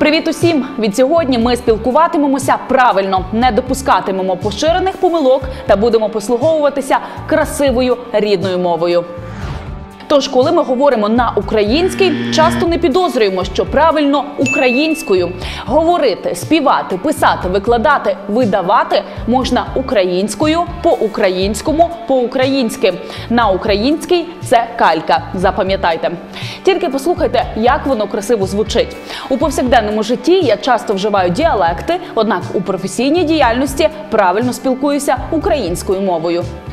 Привіт усім! Відсьогодні ми спілкуватимемося правильно, не допускатимемо поширених помилок та будемо послуговуватися красивою рідною мовою. Тож, коли ми говоримо на українській, часто не підозрюємо, що правильно українською. Говорити, співати, писати, викладати, видавати можна українською, по-українському, по-українськи. На українській – це калька, запам'ятайте. Тільки послухайте, як воно красиво звучить. У повсякденному житті я часто вживаю діалекти, однак у професійній діяльності правильно спілкуюся українською мовою.